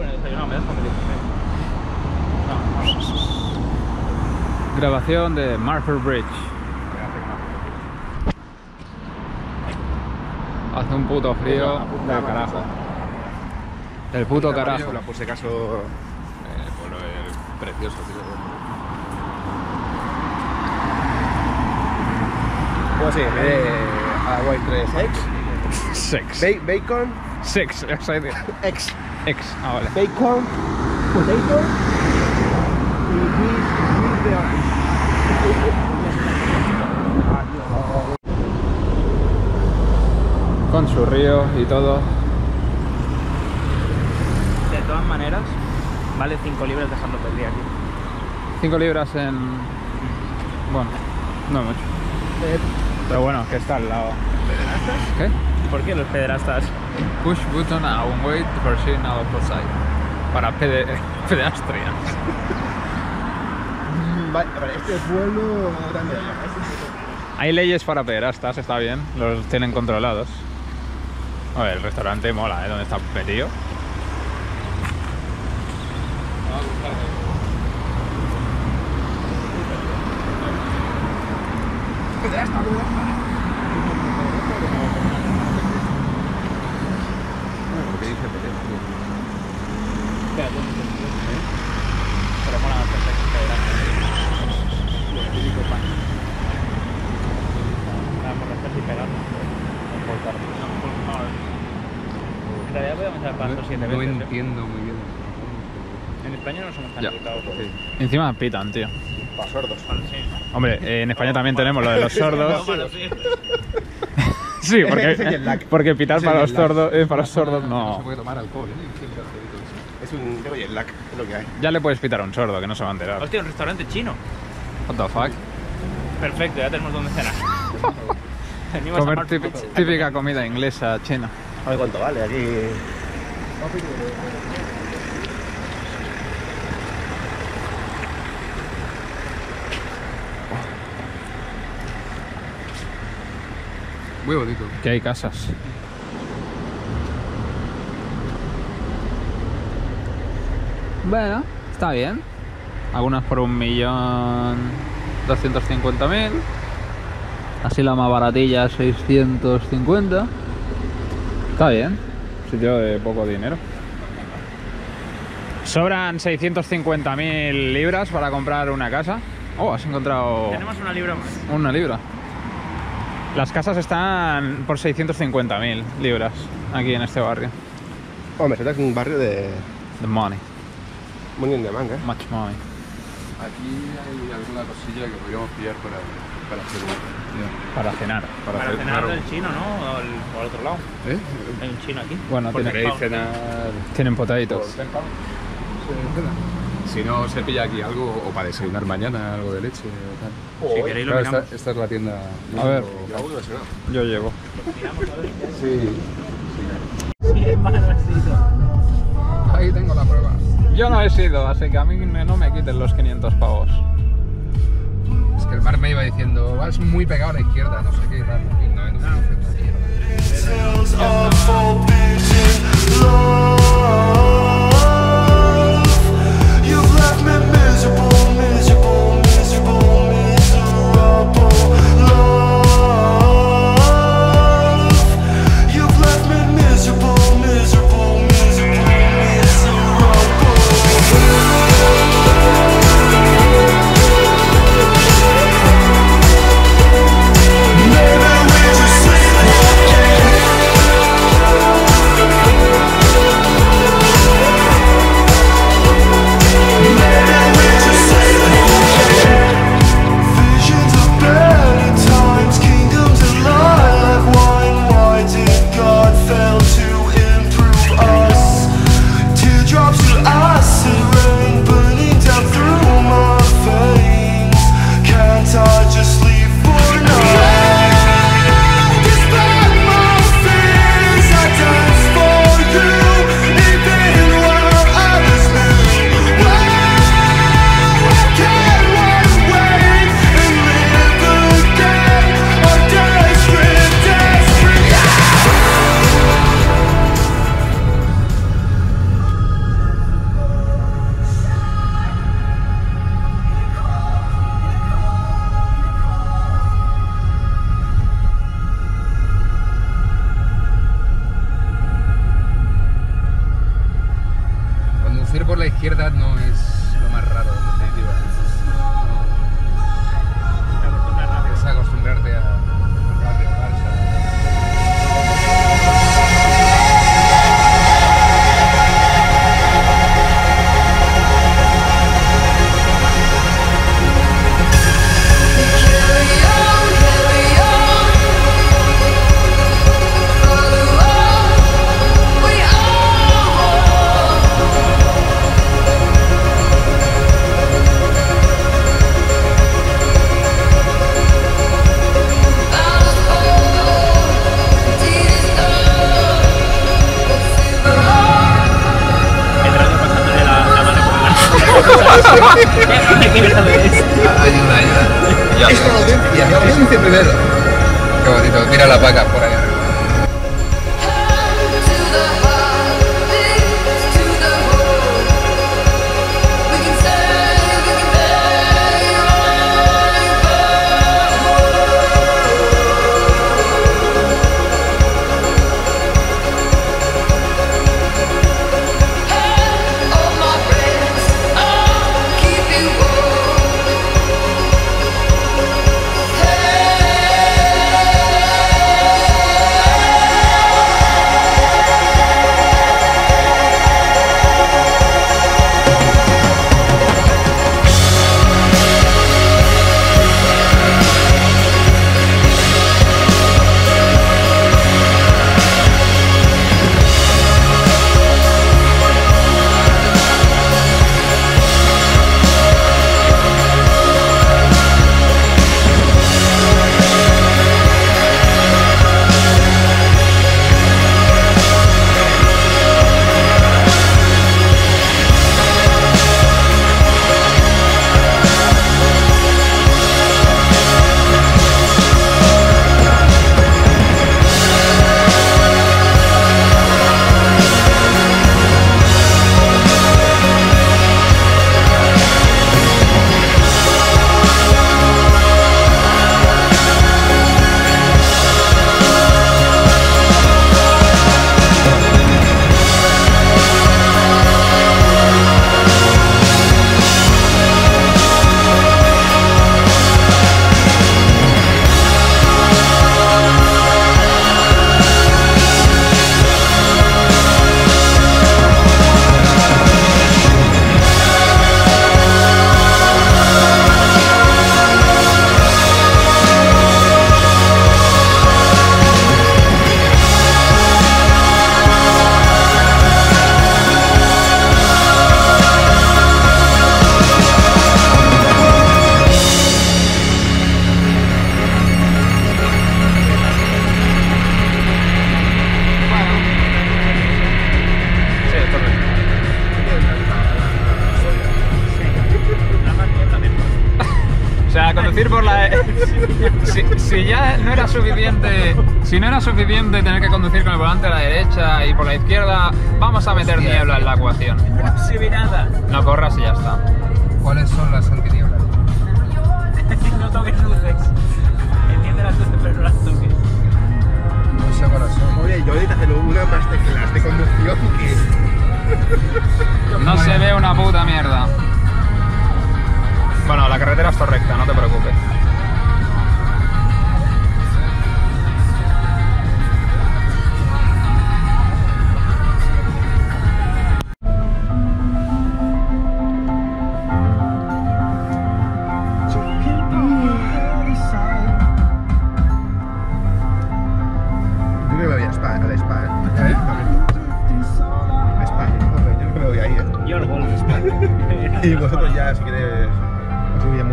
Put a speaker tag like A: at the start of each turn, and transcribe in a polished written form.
A: Bueno, desayunado, me dejo medio.
B: Grabación de Marker Bridge. Hace un puto frío del carajo. Del puto carajo.
C: Por si acaso, bueno, es precioso, tío.
D: Pues sí, Hawaii 3X.
B: Sex.
D: Bacon.
B: Sex.
D: X.
B: X. Ah, vale.
D: Bacon. Potato. Y cheese de orange.
B: Con su río y todo.
A: De todas maneras, vale 5 libras dejarlo perder aquí.
B: 5 libras en... Bueno, no mucho. Pero bueno, que está al lado.
A: ¿Pederastas?
B: ¿Qué?
A: ¿Por qué los pederastas?
B: Push button and wait for signal outside. Para pedestrians.
D: Vale, este pueblo grande.
B: Hay leyes para pederastas, está bien. Los tienen controlados. A ver, el restaurante mola, ¿eh? ¿Dónde está metido?
A: Pero mola bastante pederastas. Por romperse y pegarnos. En realidad podemos haber pasado 7 veces.
C: No entiendo muy bien.
A: En España no somos tan
B: Ya.
A: educados.
B: Encima pitan, tío.
D: Para sordos.
A: Sí.
B: Hombre, en España también tenemos lo de los sordos.
A: Bueno, sí.
B: Sí, porque pitar
C: Ese
B: para
C: jet
B: los
C: lag.
B: sordos, para los sordos
C: No
B: no.
C: se puede tomar alcohol, ¿eh?
D: Es un jet lag, es lo que hay.
B: Ya le puedes pitar a un sordo que no se va a enterar.
A: Hostia, un restaurante chino.
B: What the fuck?
A: Perfecto, ya tenemos donde cenar. Venimos a
B: Comer
A: Marco Pizza.
B: típica comida inglesa, china.
D: A ver cuánto vale aquí.
C: Muy bonito.
B: Que hay casas. Bueno, está bien. Algunas por 1.250.000. Así la más baratilla, 650. Está bien. Sitio de poco dinero. Sobran 650.000 libras para comprar una casa. Oh, has encontrado
A: Tenemos una libra más.
B: una libra. Las casas están por 650.000 libras aquí en este barrio.
D: Hombre, se trata de un barrio de
B: The money,
D: muy bien de manga.
B: much money.
C: Aquí hay alguna cosilla que podríamos pillar para hacer
B: Para cenar.
A: Para cenar del chino, ¿no? O al otro lado.
C: ¿Eh?
A: Hay un chino aquí.
B: Bueno,
A: Por
B: tiene-
A: 10
C: ¿Queréis
A: pounds.
C: cenar?
B: Tienen potatoes.
C: Si no, se pilla aquí algo o para desayunar mañana, algo de leche o tal.
A: Si queréis lo
C: Claro,
A: miramos.
C: esta es la tienda.
B: A ver,
D: Aún no sé nada.
B: yo llevo.
A: Miramos a ver.
C: Sí.
A: Sí, hermano, sí.
C: Ahí tengo la prueba.
B: Yo no he sido, así que a mí no me quiten los 500 pavos.
C: Es que el bar me iba diciendo, vas muy pegado a la izquierda, no sé qué y tal. Y no,
E: Tales of forbidden love. You've left me miserable, miserable, miserable, miserable. Love. You've left me miserable, miserable, miserable, miserable. Maybe we just sleep.
C: conducir por la izquierda no es lo más raro, en definitiva. No. Es acostumbrarte a cambio de marcha. Ayuda.
D: Es la audiencia primero.
C: Qué bonito, tira la vaca por ahí arriba.
B: Conducir por la... si ya no era suficiente... Si no era suficiente tener que conducir con el volante a la derecha y por la izquierda, vamos a meter niebla en la ecuación.
A: No se ve nada.
B: No corras y ya está.
C: ¿Cuáles son las antinieblas?
A: No toques luces. Enciende las luces pero no las toques.
C: No sé cuáles son.
D: Oye, yo necesito hacer una masterclass de conducción que...
B: No se ve una puta mierda. Bueno, la carretera está recta, no te preocupes.
D: Yo me voy a Spa, al Spa,
C: ¿Eh?
D: Spa, yo me voy ahí,
A: Yo al gol.
D: Y vosotros ya, si queréis...